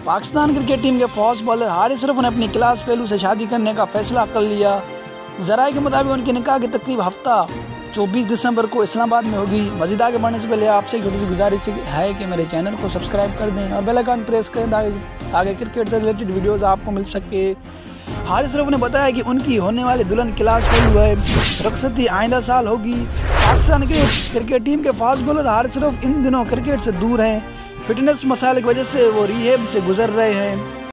Pakistan cricket team के fast bowler Haris Rauf ने अपनी क्लास फेलू से शादी करने का फैसला कर लिया। ज़राए के मुताबिक उनके निकाह की तकरीब हफ्ता 24 दिसंबर को इस्लामाबाद में होगी। मज़ीद आगे बढ़ने से पहले आपसे एक छोटी सी गुजारिश है कि मेरे चैनल को सब्सक्राइब कर दें और बेल आइकन प्रेस करें ताकि क्रिकेट से रिलेटेड वीडियोज़ आपको मिल सके। हारिस रऊफ ने बताया कि उनकी होने वाली दुल्हन क्लास फेलू है। रुखसती आइंदा साल होगी। पाकिस्तान क्रिकेट टीम के फास्ट बॉलर हारिस रऊफ इन दिनों क्रिकेट से दूर हैं। फिटनेस मसाइल की वजह से वो रिहेब से गुजर रहे हैं।